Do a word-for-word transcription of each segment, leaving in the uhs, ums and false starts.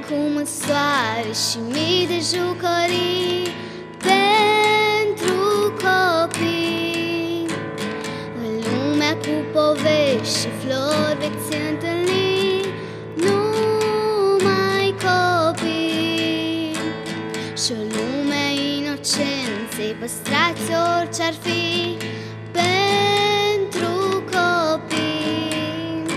cu mult soare și mii de jucării pentru copii. În lumea cu povești și flori veți întâlni numai copii. Și o lume a inocenței, păstrați orice-ar fi pentru copii.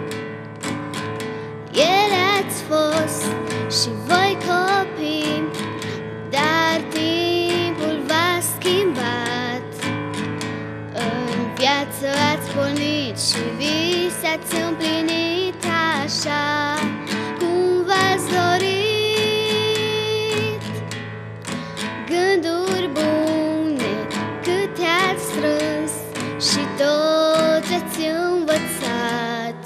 Ele ați fost și voi copii, dar timpul v-a schimbat. În viață ați pornit și vise ați împlinit așa cum v-ați dorit. Gânduri bune câte ați strâns și tot ce-ați învățat.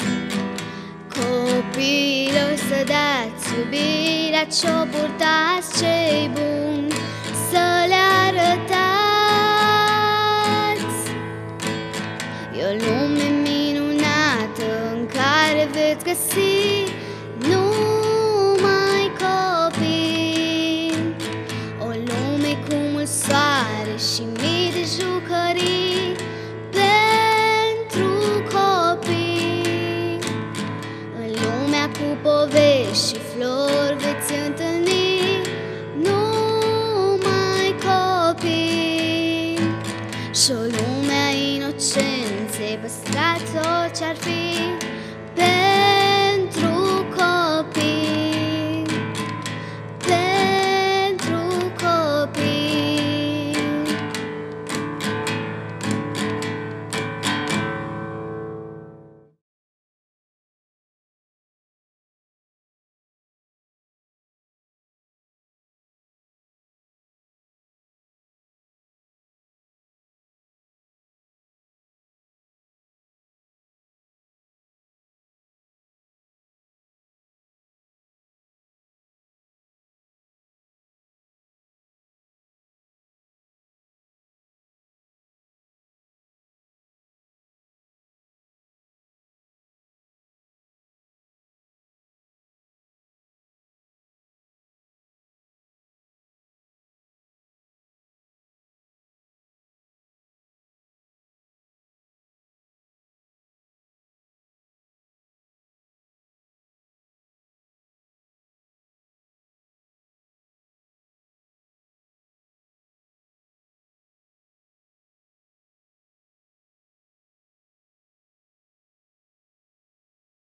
Copiilor, să dați iubirea ce-o purtați cei buni, să le arătați.